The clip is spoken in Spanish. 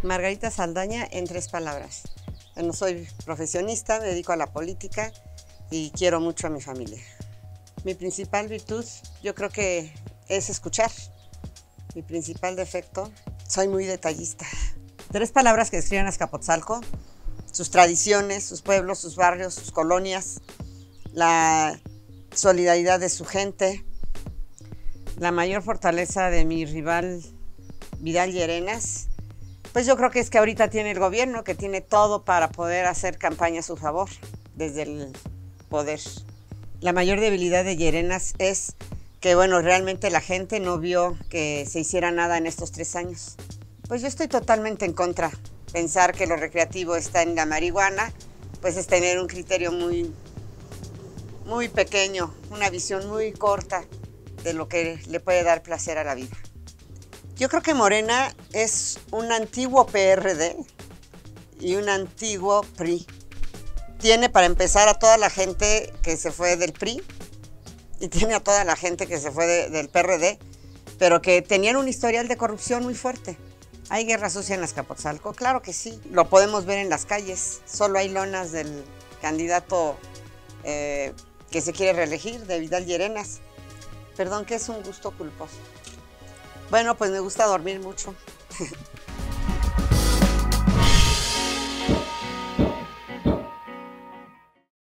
Margarita Saldaña, en 3 palabras. No soy profesionista, me dedico a la política y quiero mucho a mi familia. Mi principal virtud, yo creo que es escuchar. Mi principal defecto, soy muy detallista. 3 palabras que describen a Azcapotzalco: sus tradiciones, sus pueblos, sus barrios, sus colonias, la solidaridad de su gente. La mayor fortaleza de mi rival Vidal Llerenas, pues yo creo que es que ahorita tiene el gobierno, que tiene todo para poder hacer campaña a su favor desde el poder. La mayor debilidad de Llerenas es que, bueno, realmente la gente no vio que se hiciera nada en estos 3 años. Pues yo estoy totalmente en contra. Pensar que lo recreativo está en la marihuana, pues es tener un criterio muy pequeño, una visión muy corta de lo que le puede dar placer a la vida. Yo creo que Morena es un antiguo PRD y un antiguo PRI. Tiene, para empezar, a toda la gente que se fue del PRI y tiene a toda la gente que se fue del PRD, pero que tenían un historial de corrupción muy fuerte. ¿Hay guerra sucia en Azcapotzalco? Claro que sí, lo podemos ver en las calles. Solo hay lonas del candidato que se quiere reelegir, de Vidal Llerenas. Perdón, que es un gusto culposo. Bueno, pues me gusta dormir mucho.